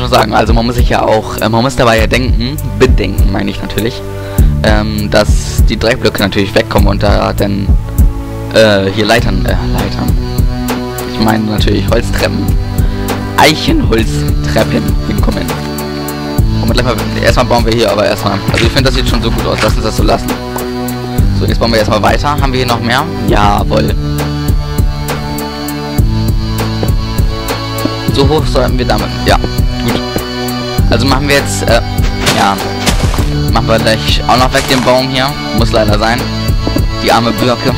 noch sagen, also man muss sich ja auch, man muss dabei ja bedenken, meine ich natürlich, dass die Dreckblöcke natürlich wegkommen und da dann hier Leitern. Ich meine natürlich Holztreppen. Eichenholztreppen hinkommen. Und gleich mal, erstmal bauen wir hier aber erstmal. Also ich finde, das sieht schon so gut aus. Lass uns das so lassen. So, jetzt bauen wir erstmal weiter. Haben wir hier noch mehr? Jawohl. So hoch sollten wir damit. Ja, gut. Also machen wir jetzt, ja. Machen wir gleich auch noch weg den Baum hier. Muss leider sein. Die arme Birke.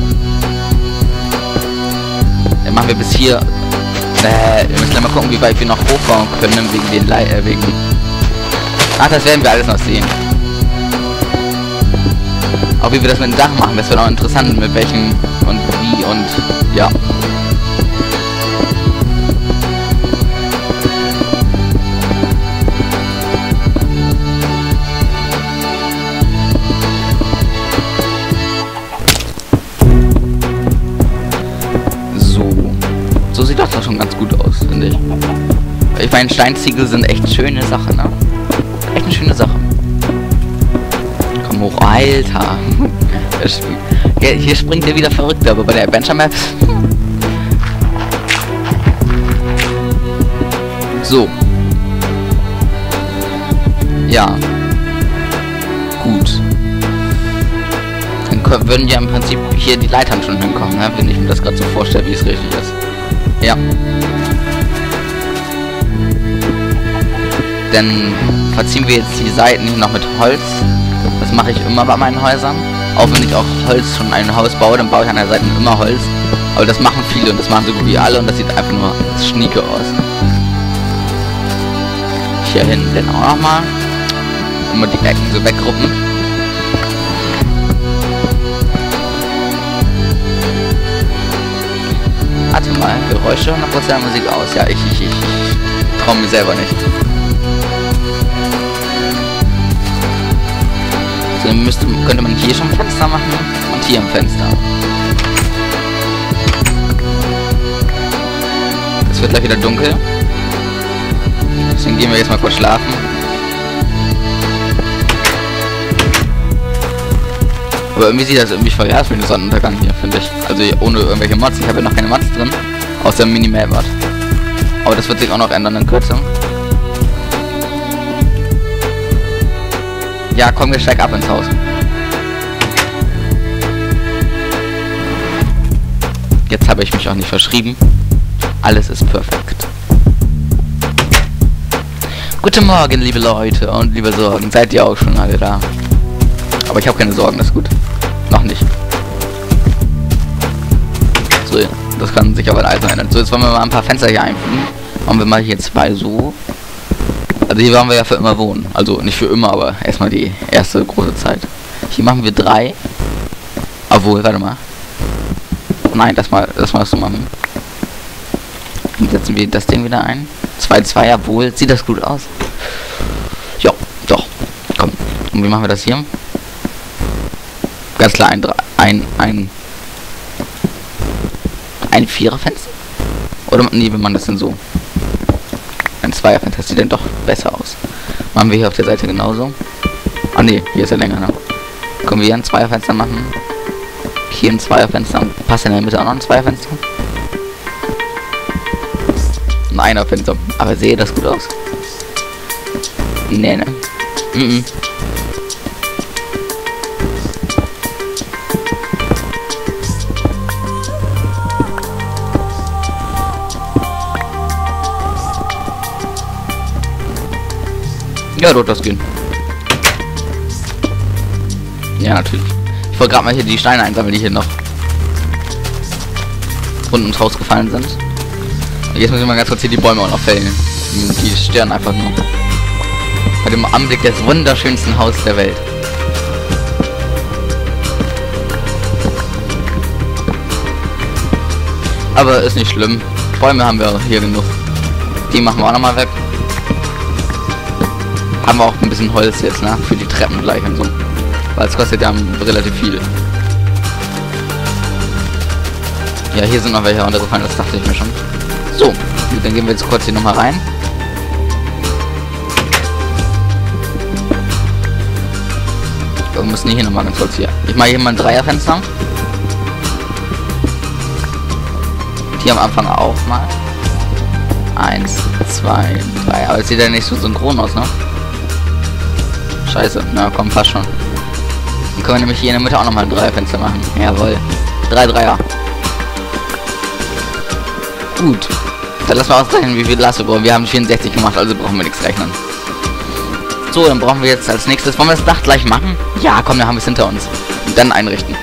Dann machen wir bis hier. Wir müssen gleich mal gucken, wie weit wir noch hochbauen können wegen den wegen. Ach, das werden wir alles noch sehen. Auch wie wir das mit dem Dach machen, das wird auch interessant, mit welchen und wie und ja. So sieht das doch schon ganz gut aus, finde ich. Ich meine, Steinziegel sind echt schöne Sache, ne? Echt eine schöne Sache. Komm hoch, Alter. Hier springt er wieder verrückt, aber bei der Adventure Map. So. Ja. Gut. Dann würden ja im Prinzip hier die Leitern schon hinkommen, ne? Wenn ich mir das gerade so vorstelle, wie es richtig ist. Ja. Dann verziehen wir jetzt die Seiten hier noch mit Holz. Das mache ich immer bei meinen Häusern. Auch wenn ich auch Holz schon ein Haus baue, dann baue ich an der Seite immer Holz. Aber das machen viele und das machen so gut wie alle und das sieht einfach nur schnieke aus. Hier hinten dann auch nochmal. Immer die Ecken so weggruppen. Warte mal, Geräusche 100% Musik aus. Ja, ich traue mir selber nicht. So, dann könnte man hier schon ein Fenster machen und hier ein Fenster. Es wird gleich wieder dunkel. Deswegen gehen wir jetzt mal kurz schlafen. Aber irgendwie sieht das irgendwie voll aus wie ein Sonnenuntergang hier, finde ich. Also ohne irgendwelche Mods. Ich habe ja noch keine Mods drin. Außer Minimalbad. Aber das wird sich auch noch ändern in Kürze. Ja, komm, wir steigen ab ins Haus. Jetzt habe ich mich auch nicht verschrieben. Alles ist perfekt. Guten Morgen, liebe Leute und liebe Sorgen. Seid ihr auch schon alle da? Aber ich habe keine Sorgen, das ist gut. Noch nicht. So, das kann sich aber alles noch ändern. So, jetzt wollen wir mal ein paar Fenster hier einfügen. Machen wir mal hier zwei so. Also hier wollen wir ja für immer wohnen. Also nicht für immer, aber erstmal die erste große Zeit. Hier machen wir 3. Obwohl, warte mal. Nein, das mal so machen. Und setzen wir das Ding wieder ein. 2, jawohl. Sieht das gut aus? Ja, doch. Komm. Und wie machen wir das hier? Ganz klar ein 4er-Fenster? Oder nee, wenn man das denn so? Ein 2er-Fenster, das sieht dann doch besser aus. Machen wir hier auf der Seite genauso. Ah ne, hier ist er länger, ne? Können wir hier ein 2er-Fenster machen? Hier ein 2er-Fenster. Passt in der Mitte auch noch ein 2er-Fenster? Ein 1er-Fenster. Aber sehe das gut aus? Nee, ne? Ja, dort das gehen. Ja, natürlich. Ich wollte gerade mal hier die Steine einsammeln, die hier noch rund ums Haus gefallen sind. Und jetzt müssen wir mal ganz kurz hier die Bäume auch noch fällen. Die stören einfach nur. Bei dem Anblick des wunderschönsten Hauses der Welt. Aber ist nicht schlimm. Bäume haben wir hier genug. Die machen wir auch nochmal weg. Haben wir auch ein bisschen Holz jetzt, ne? Für die Treppen gleich und so. Weil es kostet ja relativ viel. Ja, hier sind noch welche runtergefallen, das dachte ich mir schon. So, dann gehen wir jetzt kurz hier nochmal rein. Wir müssen hier nochmal ganz kurz hier. Ich mache hier mal ein Dreierfenster. Hier am Anfang auch mal. 1, 2, 3. Aber es sieht ja nicht so synchron aus, ne? Scheiße. Na komm, passt schon. Dann können wir nämlich hier in der Mitte auch nochmal ein Dreierfenster machen. Jawohl. 3 Dreier. Gut. Dann lassen wir ausrechnen, wie viel Last wir brauchen. Wir haben 64 gemacht, also brauchen wir nichts rechnen. So, dann brauchen wir jetzt als nächstes... Wollen wir das Dach gleich machen? Ja, komm, dann haben wir es hinter uns. Und dann einrichten.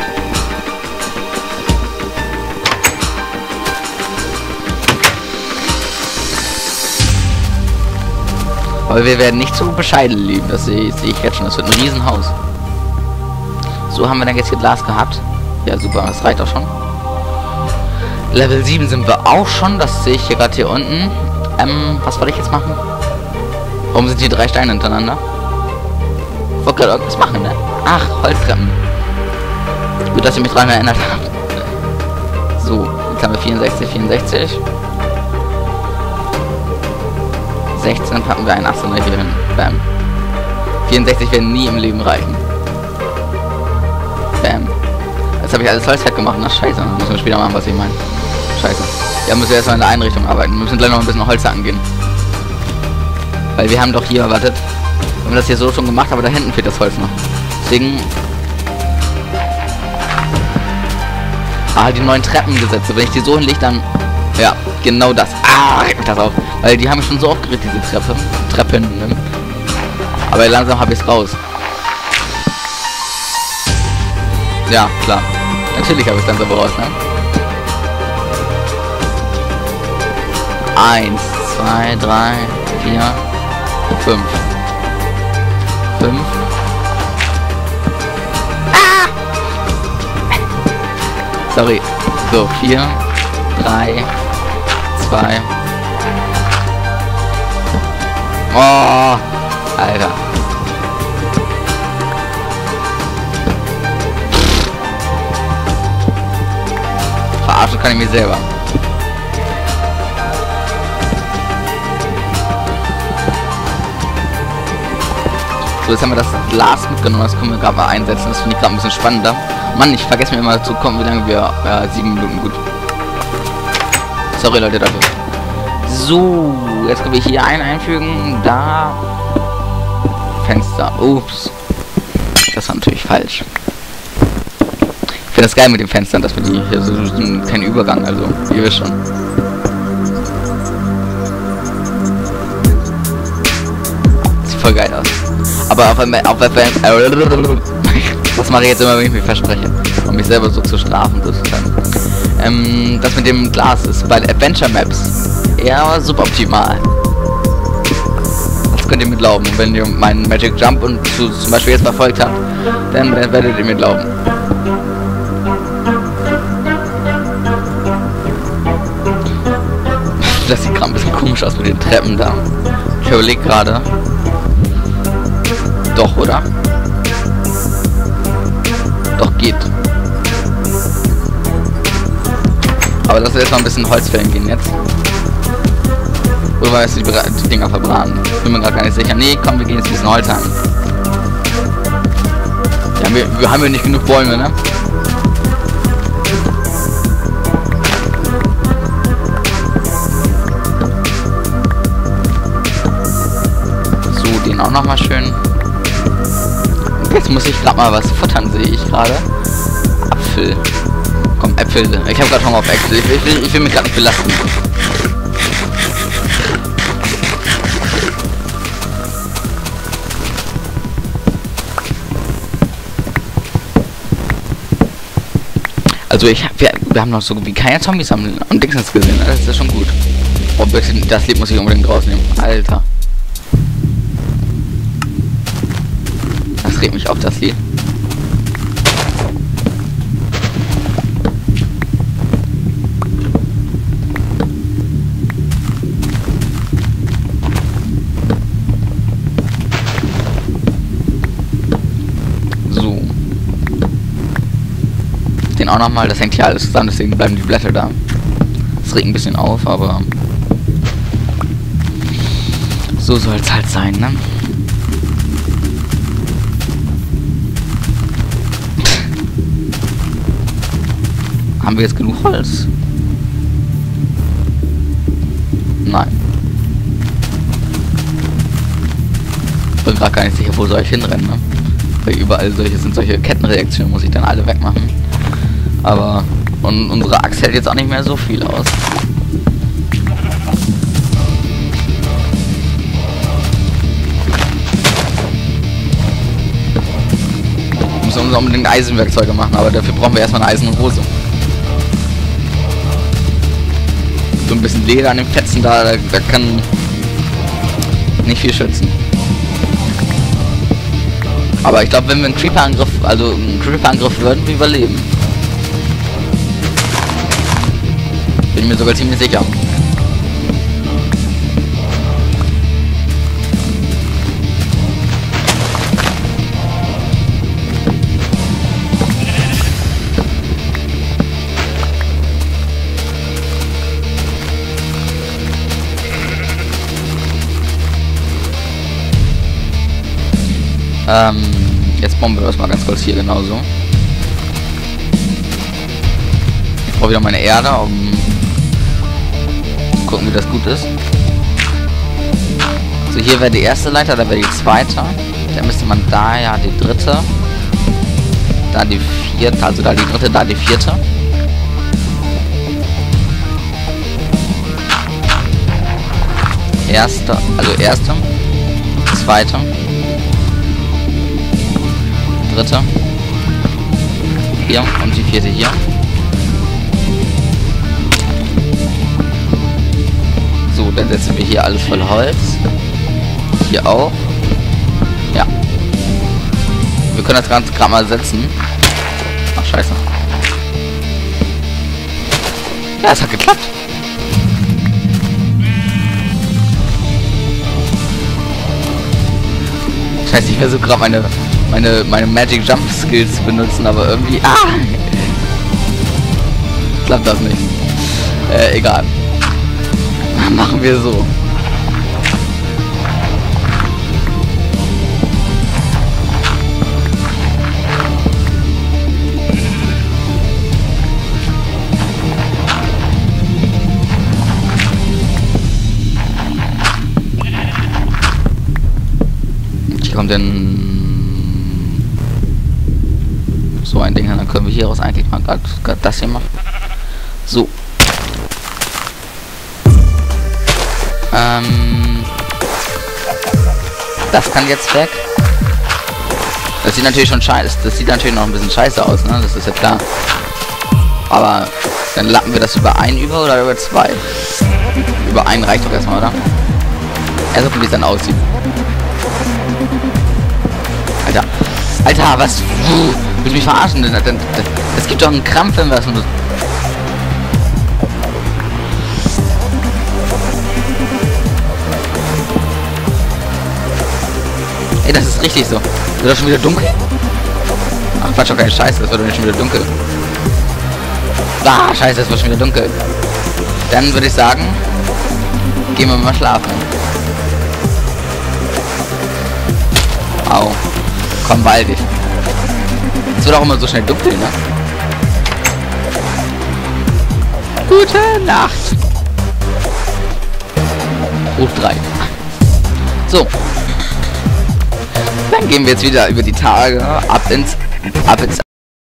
Aber wir werden nicht so bescheiden leben. Das sehe ich jetzt schon. Das wird ein Riesenhaus. So, haben wir dann jetzt hier Glas gehabt. Ja, super. Das reicht auch schon. Level 7 sind wir auch schon. Das sehe ich hier gerade hier unten. Was wollte ich jetzt machen? Warum sind hier 3 Steine hintereinander? Ich wollte gerade irgendwas machen, ne? Ach, Holztreppen. Gut, dass ihr mich daran erinnert habt. So, jetzt haben wir 64. 16 packen wir einen 18er hier hin. Bam. 64 werden nie im Leben reichen. Bam. Jetzt habe ich alles Holz gemacht. Na scheiße. Müssen wir später machen, was ich meine. Scheiße. Ja, müssen wir erstmal in der Einrichtung arbeiten. Wir müssen gleich noch ein bisschen Holz angehen. Weil wir haben doch hier, wartet. Wir haben das hier so schon gemacht, aber da hinten fehlt das Holz noch. Deswegen... die neuen Treppengesetze. Wenn ich die so hinlege, dann... Ja, genau das. Regt mich das auf. Weil die haben schon so aufgeregt, diese Treppen. Ne? Aber langsam habe ich es raus. Ja, klar. Natürlich habe ich es dann so raus, ne? 1, 2, 3, 4, 5. 5. Sorry. So, 4, 3, 2. Oh, Alter. Verarschen kann ich mich selber. So, jetzt haben wir das Glas mitgenommen, das können wir gerade mal einsetzen. Das finde ich gerade ein bisschen spannender. Mann, ich vergesse mir immer zu kommen, wie lange wir... 7 Minuten, gut. Sorry, Leute, dafür. So, jetzt können wir hier einfügen. Da... Fenster. Ups. Das war natürlich falsch. Ich finde das geil mit den Fenstern, dass wir die hier so kein Übergang, also, ihr wisst schon. Sieht voll geil aus. Aber auf das mache ich jetzt immer, wenn ich mich verspreche. Um mich selber so zu strafen, sozusagen. Das mit dem Glas ist bei Adventure Maps eher suboptimal. Das könnt ihr mir glauben. Und wenn ihr meinen Magic Jump und zum Beispiel jetzt verfolgt habt, dann werdet ihr mir glauben. Das sieht gerade ein bisschen komisch aus mit den Treppen da. Ich überlege gerade. Doch, oder? Doch, geht. Aber lass uns jetzt noch ein bisschen Holzfällen gehen jetzt. Oder weil wir die Dinger verbraten. Ich bin mir gerade gar nicht sicher. Nee, komm, wir gehen jetzt ein bisschen Holz an. Ja, wir haben ja nicht genug Bäume, ne? So, den auch nochmal schön. Jetzt muss ich gerade mal was futtern, sehe ich gerade. Apfel. Komm, Äpfel. Ich habe gerade Hunger auf Äpfel. Ich will mich gerade nicht belasten. Also wir haben noch so wie keine Zombies am Dingsens gesehen. Das ist schon gut. Oh, das Lied muss ich unbedingt rausnehmen. Alter. Das regt mich auf, das Lied. So. Den auch nochmal, das hängt hier alles zusammen, deswegen bleiben die Blätter da. Das regt ein bisschen auf, aber so soll es halt sein, ne? Haben wir jetzt genug Holz? Nein. Ich bin gerade gar nicht sicher, wo soll ich hinrennen, ne? Weil überall solche Kettenreaktionen, muss ich dann alle wegmachen. Aber und unsere Axt hält jetzt auch nicht mehr so viel aus. Wir müssen unbedingt Eisenwerkzeuge machen, aber dafür brauchen wir erstmal eine Eisenhose. So ein bisschen Leder an den Fetzen da kann nicht viel schützen. Aber ich glaube, wenn wir einen Creeper-Angriff würden wir überleben. Bin ich mir sogar ziemlich sicher. Jetzt bomben wir das mal ganz kurz hier genauso. Ich brauche wieder meine Erde, um zu gucken, wie das gut ist. So, hier wäre die erste Leiter, da wäre die zweite. Dann müsste man da ja die dritte. Da die vierte, also da die dritte, da die vierte. Erste, zweite. Dritte. Hier und die vierte hier. So, dann setzen wir hier alles voll Holz. Hier auch. Ja. Wir können das Ganze gerade mal setzen. Ach, scheiße. Ja, es hat geklappt. Scheiße, ich versuche gerade meine Magic Jump Skills zu benutzen, aber irgendwie... klappt das nicht. Egal. Machen wir so. Hier kommt denn so ein Ding hin, dann können wir hieraus eigentlich mal gerade das hier machen. So. Das kann jetzt weg. Das sieht natürlich schon scheiße. Das sieht natürlich noch ein bisschen scheiße aus, ne? Das ist ja klar. Aber dann lappen wir das über einen über oder über zwei? Über einen reicht doch erstmal, oder? Erst gucken, wie es dann aussieht. Alter. Alter, was? Willst du mich verarschen? Es gibt doch einen Krampf, wenn wir das nur... Ey, das ist richtig so. Wird das schon wieder dunkel? Ach, Quatsch, doch keine Scheiße, das wird doch nicht schon wieder dunkel. Ah, Scheiße, das wird schon wieder dunkel. Dann würde ich sagen, gehen wir mal schlafen. Au. Komm, beeil dich. Es wird auch immer so schnell dunkel, ne? Gute Nacht. Hoch 3. So. Dann gehen wir jetzt wieder über die Tage ab ins